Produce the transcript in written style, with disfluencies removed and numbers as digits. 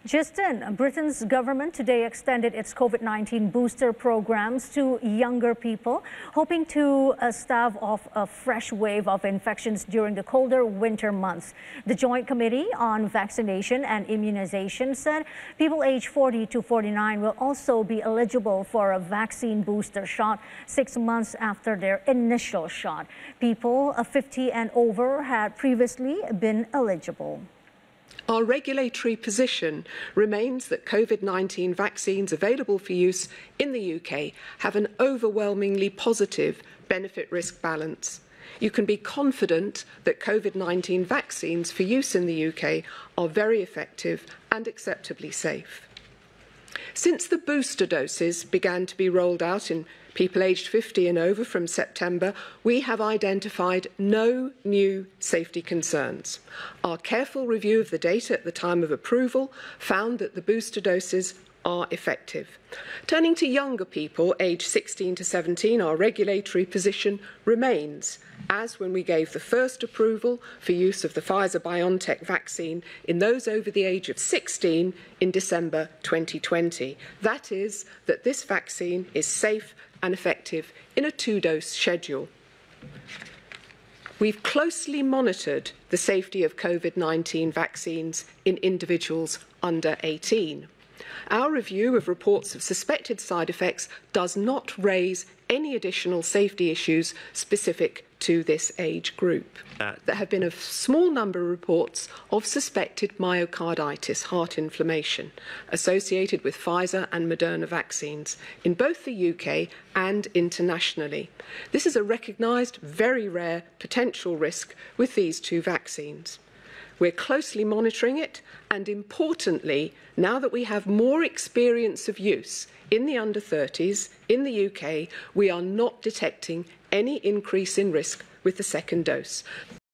Justin, Britain's government today extended its COVID-19 booster programs to younger people, hoping to stave off a fresh wave of infections during the colder winter months. The Joint Committee on Vaccination and Immunization said people aged 40 to 49 will also be eligible for a vaccine booster shot 6 months after their initial shot. People 50 and over had previously been eligible. Our regulatory position remains that COVID-19 vaccines available for use in the UK have an overwhelmingly positive benefit-risk balance. You can be confident that COVID-19 vaccines for use in the UK are very effective and acceptably safe. Since the booster doses began to be rolled out in people aged 50 and over from September, we have identified no new safety concerns. Our careful review of the data at the time of approval found that the booster doses are effective. Turning to younger people aged 16 to 17, our regulatory position remains as when we gave the first approval for use of the Pfizer-BioNTech vaccine in those over the age of 16 in December 2020. That is, that this vaccine is safe and effective in a 2-dose schedule. We've closely monitored the safety of COVID-19 vaccines in individuals under 18. Our review of reports of suspected side effects does not raise any additional safety issues specific to this age group. There have been a small number of reports of suspected myocarditis, heart inflammation, associated with Pfizer and Moderna vaccines in both the UK and internationally. This is a recognised, very rare potential risk with these two vaccines. We're closely monitoring it, and importantly, now that we have more experience of use in the under 30s in the UK, we are not detecting any increase in risk with the second dose.